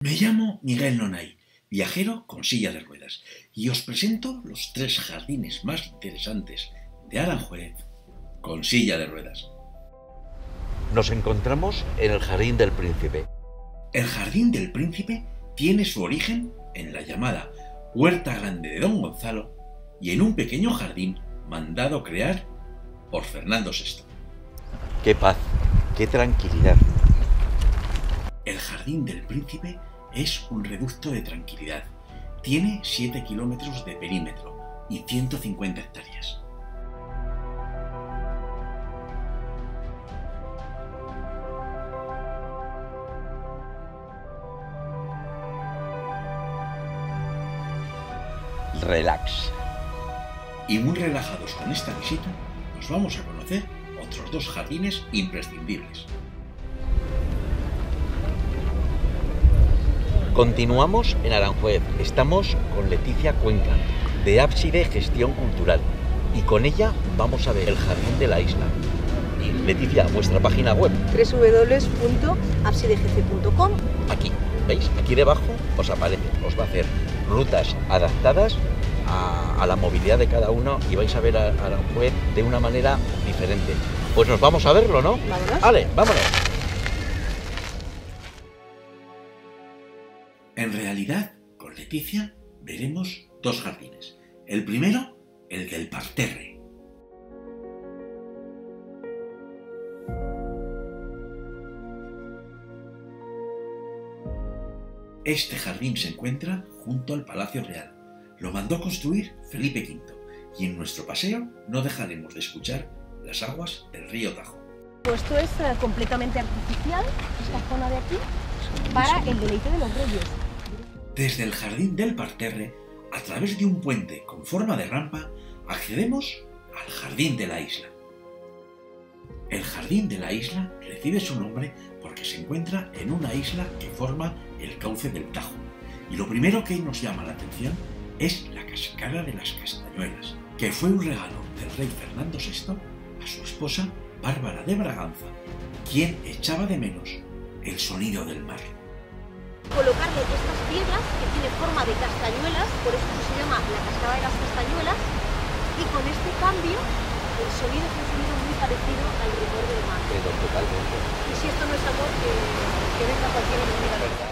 Me llamo Miguel Nonay, viajero con silla de ruedas, y os presento los 3 jardines más interesantes de Aranjuez con silla de ruedas. Nos encontramos en el Jardín del Príncipe. El Jardín del Príncipe tiene su origen en la llamada Huerta Grande de Don Gonzalo y en un pequeño jardín mandado crear por Fernando VI. ¡Qué paz! ¡Qué tranquilidad! El Jardín del Príncipe es un reducto de tranquilidad. Tiene 7 kilómetros de perímetro y 150 hectáreas. Relax. Y muy relajados con esta visita, nos vamos a conocer otros 2 jardines imprescindibles. Continuamos en Aranjuez. Estamos con Leticia Cuenca, de Ábside Gestión Cultural, y con ella vamos a ver el Jardín de la Isla. Y Leticia, vuestra página web. www.absidegc.com. Aquí, ¿veis? Aquí debajo os aparece, os va a hacer rutas adaptadas a la movilidad de cada uno y vais a ver a Aranjuez de una manera diferente. Pues nos vamos a verlo, ¿no? Vámonos. Vale, vámonos. En realidad, con Leticia veremos 2 jardines. El primero, el del parterre. Este jardín se encuentra junto al Palacio Real. Lo mandó construir Felipe V y en nuestro paseo no dejaremos de escuchar las aguas del río Tajo. Esto es completamente artificial, esta zona de aquí, para el deleite de los reyes. Desde el jardín del parterre, a través de un puente con forma de rampa, accedemos al jardín de la isla. El jardín de la isla recibe su nombre porque se encuentra en una isla que forma el cauce del Tajo. Y lo primero que nos llama la atención es la cascada de las Castañuelas, que fue un regalo del rey Fernando VI a su esposa Bárbara de Braganza, quien echaba de menos el sonido del mar. Colocarle estas piedras que tiene forma de castañuelas, por eso se llama la cascada de las Castañuelas, y con este cambio el sonido es un sonido muy parecido al rumor del mar. Pero totalmente. Y si esto no es amor, que venga cualquiera y nos diga verdad.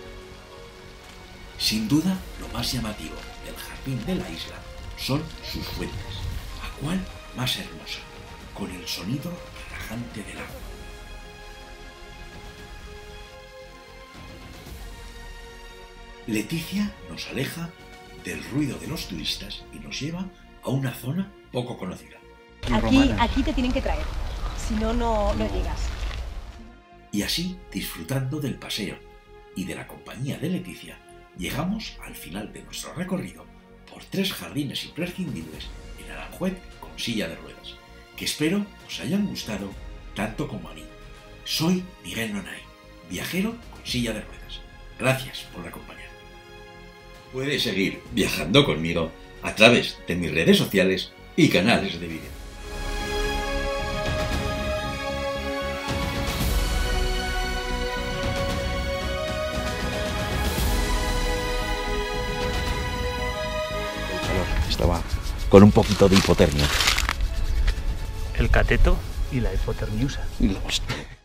Sin duda, lo más llamativo del jardín de la isla son sus fuentes, a cual más hermosa, con el sonido relajante del agua. Leticia nos aleja del ruido de los turistas y nos lleva a una zona poco conocida. Aquí te tienen que traer, si no, no llegas. Y así, disfrutando del paseo y de la compañía de Leticia, llegamos al final de nuestro recorrido por 3 jardines imprescindibles en Aranjuez con silla de ruedas, que espero os hayan gustado tanto como a mí. Soy Miguel Nonay, viajero con silla de ruedas. Gracias por acompañarme. Puedes seguir viajando conmigo a través de mis redes sociales y canales de vídeo. Estaba con un poquito de hipotermia. El cateto y la hipotermiusa. Y la hostia.